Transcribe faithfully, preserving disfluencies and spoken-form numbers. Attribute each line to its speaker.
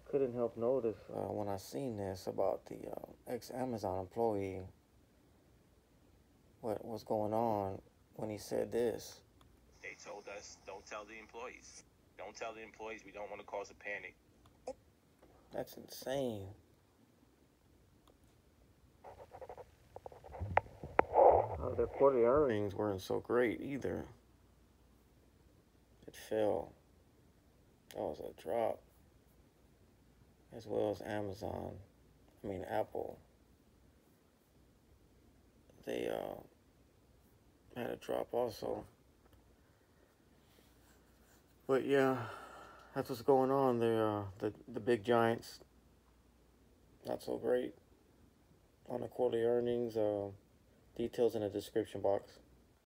Speaker 1: couldn't help notice uh, when I seen this about the uh, ex-Amazon employee, what was going on when he said this.
Speaker 2: They told us, don't tell the employees. Don't tell the employees. We don't want to cause a panic.
Speaker 1: That's insane. Uh, their quarterly earnings weren't so great either. It fell. That was a drop. As well as Amazon. I mean, Apple. They uh, had a drop also. But yeah, that's what's going on. The, uh, the, the big giants, not so great on the quarterly earnings. Uh, details in the description box.